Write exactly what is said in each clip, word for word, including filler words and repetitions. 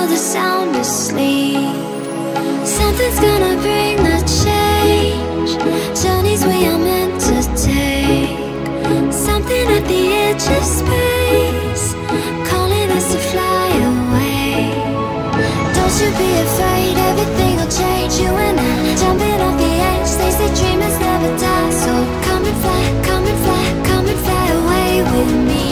for the sound asleep. Something's gonna bring the change. Journeys we are meant to take. Something at the edge of space, calling us to fly away. Don't you be afraid, everything will change. You and I, jumping off the edge. They say dreamers never die, so come and fly, come and fly, come and fly away with me.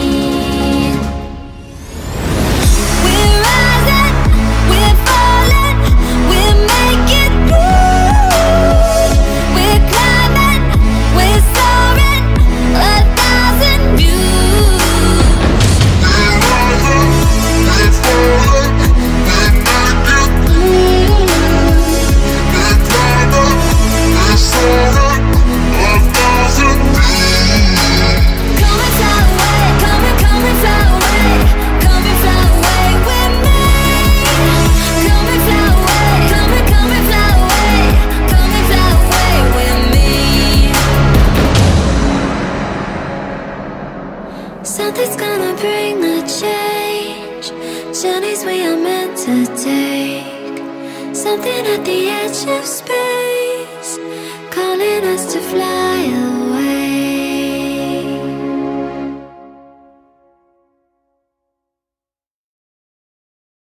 We're rising, we're falling, we're making moves. We're climbing, we're soaring, a thousand views. We're rising, we're falling, we're making moves. We're climbing, we're soaring, a thousand views. Come and fly away, come and, come and fly away, come and fly away with me. Come and fly away, come and, come and fly away, come and fly away with me. Something's gonna bring the change. Journeys we are meant to take. Something at the edge of space, calling us to fly